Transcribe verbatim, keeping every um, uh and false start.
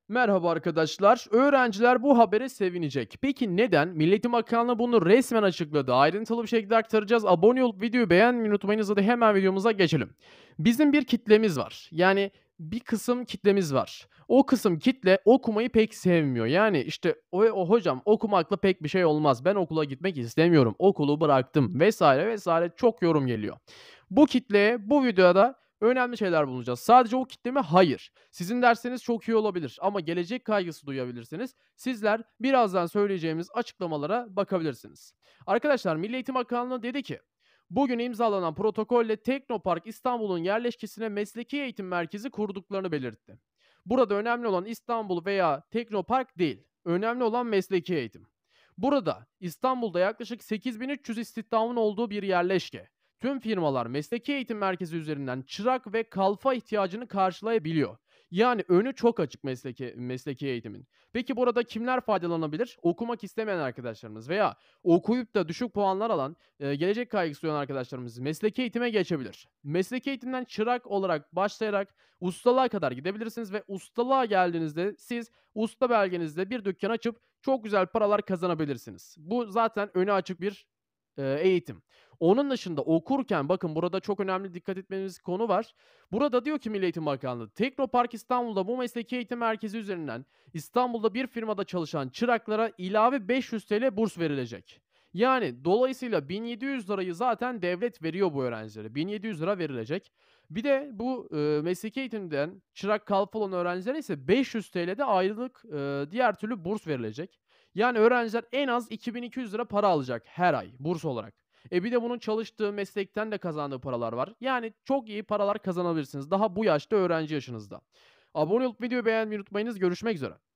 Merhaba arkadaşlar. Öğrenciler bu habere sevinecek. Peki neden? Milli Eğitim Bakanlığı bunu resmen açıkladı. Ayrıntılı bir şekilde aktaracağız. Abone olup videoyu beğenmeyi unutmayınız. Hadi hemen videomuza geçelim. Bizim bir kitlemiz var. Yani bir kısım kitlemiz var. O kısım kitle okumayı pek sevmiyor. Yani işte o, o hocam okumakla pek bir şey olmaz. Ben okula gitmek istemiyorum. Okulu bıraktım vesaire vesaire çok yorum geliyor. Bu kitleye bu videoda önemli şeyler bulacağız. Sadece o kitle mi? Hayır. Sizin derseniz çok iyi olabilir ama gelecek kaygısı duyabilirsiniz. Sizler birazdan söyleyeceğimiz açıklamalara bakabilirsiniz. Arkadaşlar Milli Eğitim Bakanlığı dedi ki, bugün imzalanan protokolle Teknopark İstanbul'un yerleşkesine mesleki eğitim merkezi kurduklarını belirtti. Burada önemli olan İstanbul veya Teknopark değil, önemli olan mesleki eğitim. Burada İstanbul'da yaklaşık sekiz bin üç yüz istihdamın olduğu bir yerleşke. Tüm firmalar mesleki eğitim merkezi üzerinden çırak ve kalfa ihtiyacını karşılayabiliyor. Yani önü çok açık mesleki mesleki eğitimin. Peki burada kimler faydalanabilir? Okumak istemeyen arkadaşlarımız veya okuyup da düşük puanlar alan, eee, gelecek kaygısı duyan arkadaşlarımız mesleki eğitime geçebilir. Mesleki eğitimden çırak olarak başlayarak ustalığa kadar gidebilirsiniz ve ustalığa geldiğinizde siz usta belgenizle bir dükkan açıp çok güzel paralar kazanabilirsiniz. Bu zaten önü açık bir, eee, eğitim. Onun dışında okurken bakın burada çok önemli dikkat etmemiz konu var. Burada diyor ki Milli Eğitim Bakanlığı, Teknopark İstanbul'da bu mesleki eğitim merkezi üzerinden İstanbul'da bir firmada çalışan çıraklara ilave beş yüz T L burs verilecek. Yani dolayısıyla bin yedi yüz lirayı zaten devlet veriyor bu öğrencilere. bin yedi yüz lira verilecek. Bir de bu, eee, mesleki eğitimden çırak kalfa olan öğrencilere ise beş yüz T L'de aylık, eee, diğer türlü burs verilecek. Yani öğrenciler en az iki bin iki yüz lira para alacak her ay burs olarak. E, bir de bunun çalıştığı meslekten de kazandığı paralar var. Yani çok iyi paralar kazanabilirsiniz daha bu yaşta, öğrenci yaşınızda. Abone olup videoyu beğenmeyi unutmayınız. Görüşmek üzere.